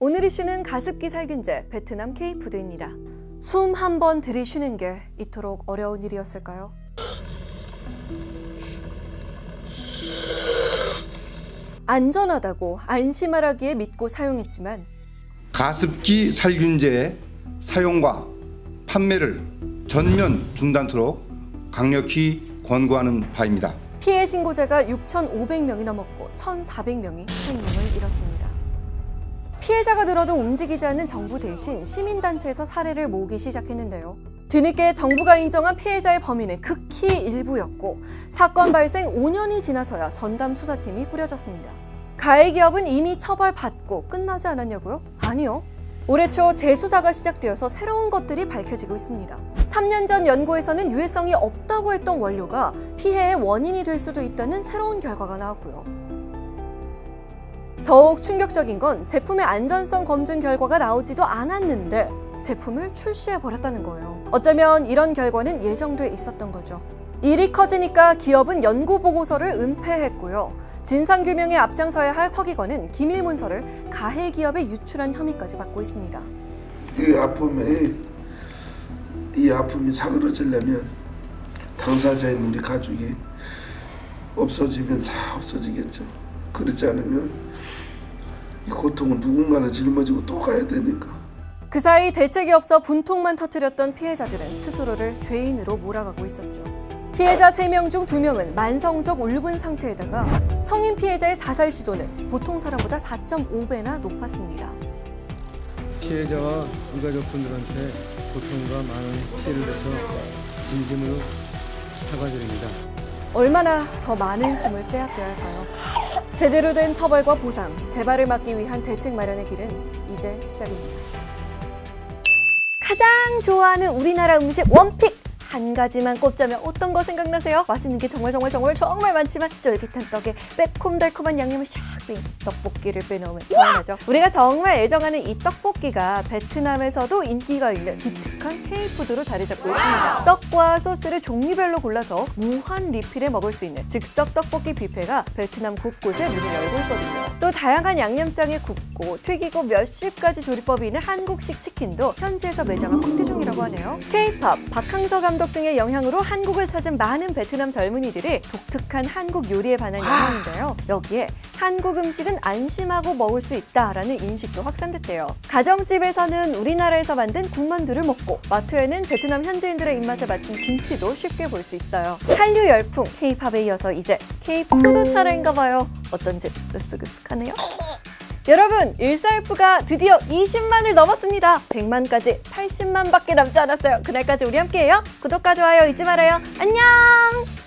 오늘 이슈는 가습기 살균제 베트남 K푸드입니다. 숨 한 번 들이쉬는 게 이토록 어려운 일이었을까요? 안전하다고 안심하라기에 믿고 사용했지만 가습기 살균제의 사용과 판매를 전면 중단토록 강력히 권고하는 바입니다. 피해 신고자가 6,500명이 넘었고 1,400명이 생명을 잃었습니다. 피해자가 들어도 움직이지 않는 정부 대신 시민단체에서 사례를 모으기 시작했는데요. 뒤늦게 정부가 인정한 피해자의 범위는 극히 일부였고 사건 발생 5년이 지나서야 전담 수사팀이 꾸려졌습니다. 가해 기업은 이미 처벌받고 끝나지 않았냐고요? 아니요. 올해 초 재수사가 시작되어서 새로운 것들이 밝혀지고 있습니다. 3년 전 연구에서는 유해성이 없다고 했던 원료가 피해의 원인이 될 수도 있다는 새로운 결과가 나왔고요. 더욱 충격적인 건 제품의 안전성 검증 결과가 나오지도 않았는데 제품을 출시해버렸다는 거예요. 어쩌면 이런 결과는 예정돼 있었던 거죠. 일이 커지니까 기업은 연구 보고서를 은폐했고요. 진상규명에 앞장서야 할 서기관은 기밀 문서를 가해 기업에 유출한 혐의까지 받고 있습니다. 이 아픔이 사그러지려면 당사자인 우리 가족이 없어지면 다 없어지겠죠. 그렇지 않으면 이 고통은 누군가는 짊어지고 또 가야 되니까. 그 사이 대책이 없어 분통만 터뜨렸던 피해자들은 스스로를 죄인으로 몰아가고 있었죠. 피해자 3명 중 2명은 만성적 울분 상태에다가 성인 피해자의 자살 시도는 보통 사람보다 4.5배나 높았습니다. 피해자와 유가족분들한테 고통과 많은 피해를 줘서 진심으로 사과드립니다. 얼마나 더 많은 숨을 빼앗겨야 할까요? 제대로 된 처벌과 보상, 재발을 막기 위한 대책 마련의 길은 이제 시작입니다. 가장 좋아하는 우리나라 음식 원픽! 한 가지만 꼽자면 어떤 거 생각나세요? 맛있는 게 정말 많지만 쫄깃한 떡에 매콤달콤한 양념을 샥 빈 떡볶이를 빼놓으면 서운하죠. 우리가 정말 애정하는 이 떡볶이가 베트남에서도 인기가 있는 기특한 K푸드로 자리 잡고 있습니다. 떡과 소스를 종류별로 골라서 무한 리필해 먹을 수 있는 즉석 떡볶이 뷔페가 베트남 곳곳에 문을 열고 있거든요. 또 다양한 양념장에 굽고 튀기고 몇십 가지 조리법이 있는 한국식 치킨도 현지에서 매장을 확대 중이라고 하네요. K-팝, 박항서 감독 등의 영향으로 한국을 찾은 많은 베트남 젊은이들이 독특한 한국 요리에 반한 영향인데요. 여기에 한국 음식은 안심하고 먹을 수 있다라는 인식도 확산됐대요. 가정집에서는 우리나라에서 만든 군만두를 먹고 마트에는 베트남 현지인들의 입맛에 맞춘 김치도 쉽게 볼 수 있어요. 한류 열풍 K-팝에 이어서 이제 K-푸드 차례인가 봐요. 어쩐지 으쓱으쓱하네요. 여러분, 일사일프가 드디어 20만을 넘었습니다. 100만까지 80만밖에 남지 않았어요. 그날까지 우리 함께해요. 구독과 좋아요 잊지 말아요. 안녕!